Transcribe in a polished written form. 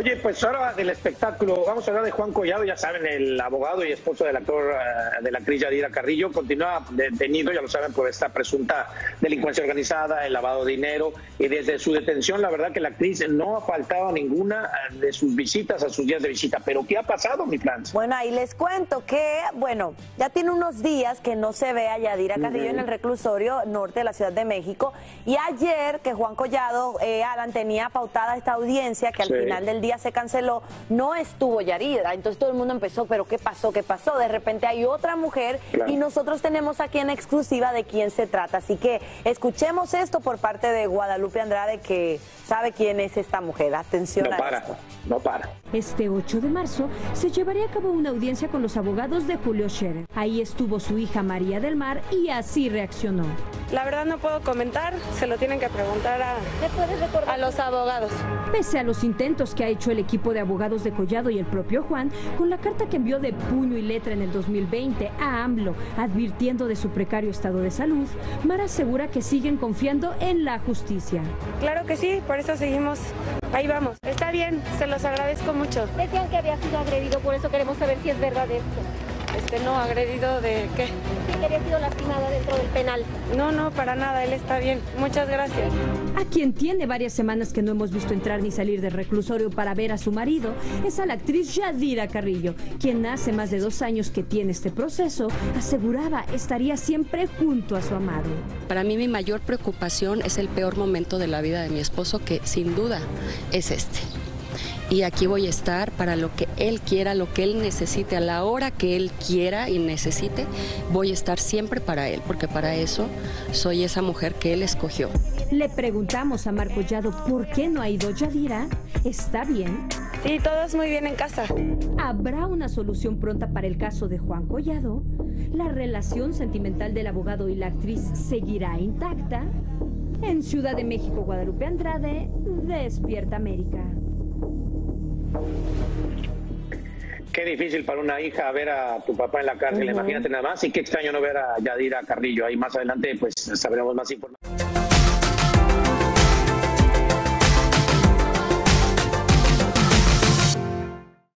Oye, pues ahora del espectáculo, vamos a hablar de Juan Collado, ya saben, el abogado y esposo del actor, de la actriz Yadira Carrillo, continúa detenido, ya lo saben, por esta presunta delincuencia organizada, el lavado de dinero, y desde su detención, la verdad que la actriz no ha faltado a ninguna de sus visitas, a sus días de visita. ¿Pero qué ha pasado, mi Franz? Bueno, ahí les cuento que, bueno, ya tiene unos días que no se ve a Yadira Carrillo en el reclusorio norte de la Ciudad de México, y ayer que Juan Collado, Alan, tenía pautada esta audiencia que al final del día se canceló, no estuvo Yadira. Entonces todo el mundo empezó, pero ¿qué pasó? ¿Qué pasó? De repente hay otra mujer y nosotros tenemos aquí en exclusiva de quién se trata. Así que escuchemos esto por parte de Guadalupe Andrade, que sabe quién es esta mujer. Atención a esto. No para. Este 8 de marzo se llevaría a cabo una audiencia con los abogados de Julio Scherer. Ahí estuvo su hija María del Mar y así reaccionó. La verdad no puedo comentar, se lo tienen que preguntar a los abogados. Pese a los intentos que ha hecho el equipo de abogados de Collado y el propio Juan, con la carta que envió de puño y letra en el 2020 a AMLO, advirtiendo de su precario estado de salud, Mara asegura que siguen confiando en la justicia. Claro que sí, por eso seguimos, ahí vamos. Está bien, se los agradezco mucho. Decían que había sido agredido, por eso queremos saber si es verdad esto. No, agredido de qué. Sí, que había sido lastimado dentro del penal. No, para nada, él está bien. Muchas gracias. A quien tiene varias semanas que no hemos visto entrar ni salir del reclusorio para ver a su marido es a la actriz Yadira Carrillo, quien hace más de 2 años que tiene este proceso, aseguraba estaría siempre junto a su amado. Para mí mi mayor preocupación es el peor momento de la vida de mi esposo, que sin duda es este. Y aquí voy a estar para lo que él quiera, lo que él necesite, a la hora que él quiera y necesite, voy a estar siempre para él, porque para eso soy esa mujer que él escogió. Le preguntamos a Marco Collado por qué no ha ido Yadira. ¿Está bien? Sí, todo es muy bien en casa. ¿Habrá una solución pronta para el caso de Juan Collado? ¿La relación sentimental del abogado y la actriz seguirá intacta? En Ciudad de México, Guadalupe Andrade, Despierta América. Qué difícil para una hija ver a tu papá en la cárcel, imagínate nada más, y qué extraño no ver a Yadira Carrillo. Ahí más adelante pues sabremos más información.